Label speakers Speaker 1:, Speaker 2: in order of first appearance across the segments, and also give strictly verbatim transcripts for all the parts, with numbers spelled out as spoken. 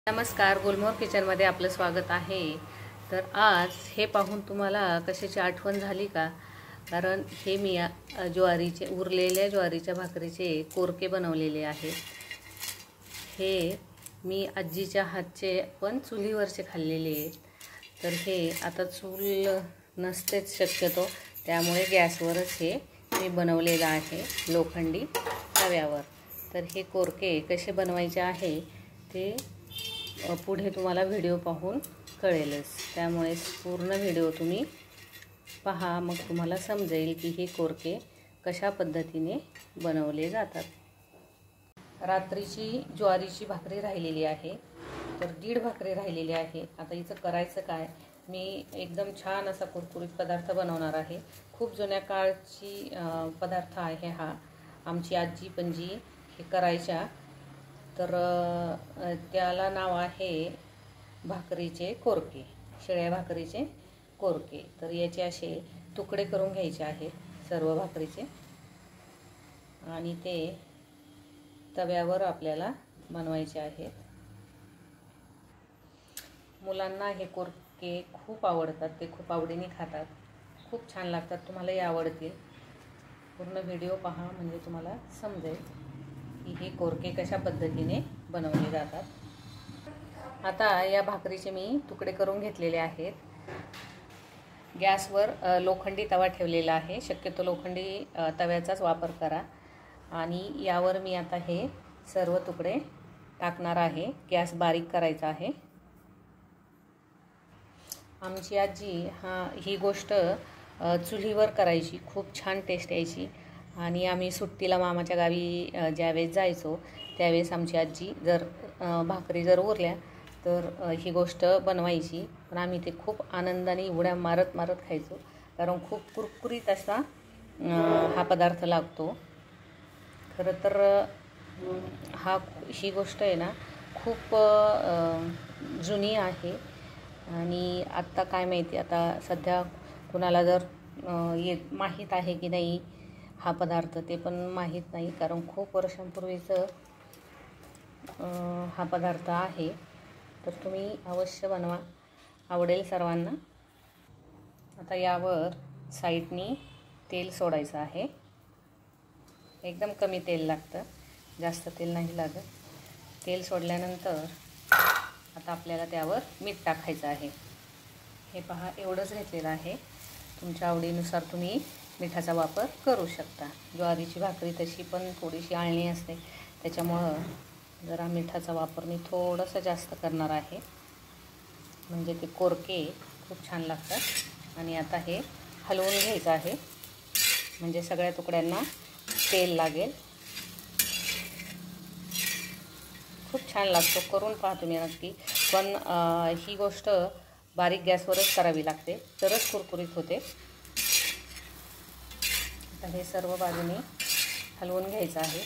Speaker 1: नमस्कार, गुलमोहर किचनमध्ये आपलं स्वागत आहे। तर आज हे पाहून तुम्हाला कशाची आठवण झाली का? कारण हे मी ज्वारीचे उरलेल्या ज्वारीच्या भाकरीचे कोरके बनवलेले आहेत। हे मी आजीच्या हातचे पण चुलीवरचे खाल्लेले आहेत। तर हे आता चूल नसतेच शक्यतो, त्यामुळे गॅसवरच हे मी बनवलेलं आहे, लोखंडी तव्यावर। तर हे कोरके कसे बनवायचे आहे ते पुढे तुम्हाला व्हिडिओ पाहून कळेलच, त्यामुळे पूर्ण व्हिडिओ तुम्ही पहा, मग तुम्हाला समजेल की हे कोरके कशा पद्धतीने बनवले जातात। रात्रीची ज्वारीची भाकरी राहिलेली आहे, तर दीड भाकरी राहिलेली आहे। आता हिचं करायचं काय? मी एकदम छान असा कुरकुरीत पदार्थ बनवणार आहे। खूप जुन्या काळची पदार्थ आहे हा, आमची आजी पणजी हे करायच्या। तर त्याला नाव आहे भाकरीचे कोरके, शिळ्या भाकरीचे कोरके। तर याचे असे तुकडे करून घ्यायचे आहेत सर्व भाकरीचे, आणि ते तव्यावर आपल्याला बनवायचे आहेत। मुलांना हे कोरके खूप आवडतात, ते खूप आवडीने खातात, खूप छान लागतात, तुम्हालाही आवडतील। पूर्ण व्हिडिओ पहा म्हणजे तुम्हाला समजेल की हे कोरके कशा पद्धतीने बनवले जातात। आता या भाकरीचे मी तुकडे करून घेतलेले आहेत। गॅसवर लोखंडी तवा ठेवलेला आहे, शक्यतो लोखंडी तव्याचाच वापर करा। आणि यावर मी आता हे सर्व तुकडे टाकणार आहे। गॅस बारीक करायचा आहे। आमची आजी हा ही गोष्ट चुलीवर करायची, खूप छान टेस्ट यायची। आणि आम्ही सुट्टीला मामाच्या गावी ज्यावेळेस जायचो त्यावेळेस आमची आजी जर भाकरी जर उरल्या तर ही गोष्ट बनवायची, पण आम्ही ते खूप आनंदाने उड्या मारत मारत खायचो, कारण खूप कुरकुरीत असा हा पदार्थ लागतो। खरं तर हा ही गोष्ट आहे ना खूप जुनी आहे, आणि आत्ता काय माहिती, आता सध्या कुणाला जर येत माहीत आहे की नाही हा पदार्थ ते पण माहीत नाही, कारण खूप वर्षांपूर्वीचं हा पदार्थ आहे। तर तुम्ही अवश्य बनवा, आवडेल सर्वांना। आता यावर साईडनी तेल सोडायचं आहे, एकदम कमी तेल लागतं, जास्त तेल नाही लागत। तेल सोडल्यानंतर आता आपल्याला त्यावर मीठ टाकायचं आहे। हे पहा, एवढंच घेतलेलं आहे, तुमच्या आवडीनुसार तुम्ही मिठाचा वापर करू शकता। ज्वारीची भाकरी तशी पण थोडीशी आळणी असते, त्याच्यामुळं जरा मिठाचा वापर मी थोडंसं जास्त करणार आहे, म्हणजे ते कोरके खूप छान लागतात। आणि आता हे हलवून घ्यायचं आहे, म्हणजे सगळ्या तुकड्यांना तेल लागेल। खूप छान लागतो, करून पहा तुम्ही नक्की। पण ही गोष्ट बारीक गॅसवरच करावी लागते, तरच कुरकुरीत होते। आता हे सर्व बाजूने हलवून घ्यायचं आहे।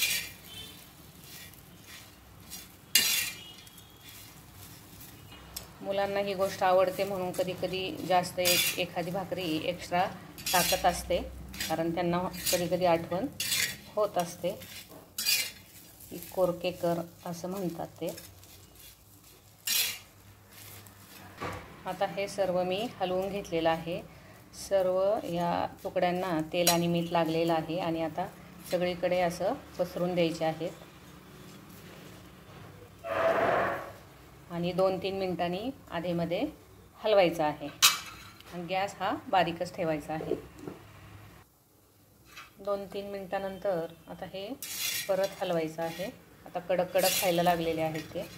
Speaker 1: मुलांना ही गोष्ट आवडते म्हणून कधी कधी जास्त एक एखादी भाकरी एक्स्ट्रा टाकत असते, कारण त्यांना कधी कधी आठवण होत असते की कोरके कर असं म्हणतात ते। आता हे सर्व मी हलवून घेतलेलं आहे, सर्व या तुकड्यांना तेल आणि मीठ लागलेलं आहे, आणि आता सगळीकडे असं पसरून द्यायचे आहेत, आणि दोन तीन मिनिटांनी आधेमध्ये हलवायचं आहे, आणि गॅस हा बारीकच ठेवायचा आहे। दोन तीन मिनिटानंतर आता हे परत हलवायचं आहे। आता कडक कडक खायला लागलेले आहेत ते।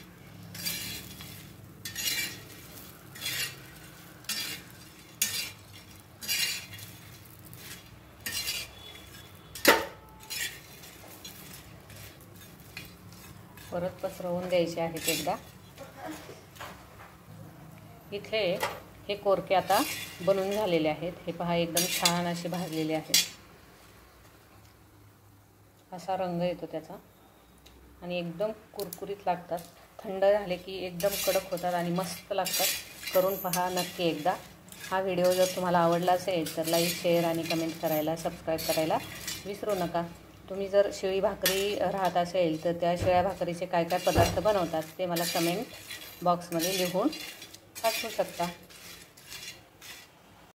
Speaker 1: परत पसरवून द्यायचे आहेत एकदा। इथे हे कोरके आता बनून झालेले आहेत, हे पहा, एकदम छान असे भाजलेले आहेत, असा रंग येतो त्याचा, आणि एकदम कुरकुरीत लागतात। थंड झाले की एकदम कडक होतात आणि मस्त लागतात। करून पहा नक्की एकदा। हा व्हिडिओ जर तुम्हाला आवडला असेल तर लाईक, शेअर आणि कमेंट करायला, सबस्क्राईब करायला विसरू नका। तुम्ही जर शिळी भाकरी राहत असेल तर त्या शिळ्या भाकरीचे काय काय पदार्थ बनवतात ते मला कमेंट बॉक्समध्ये लिहून पाठवू शकता.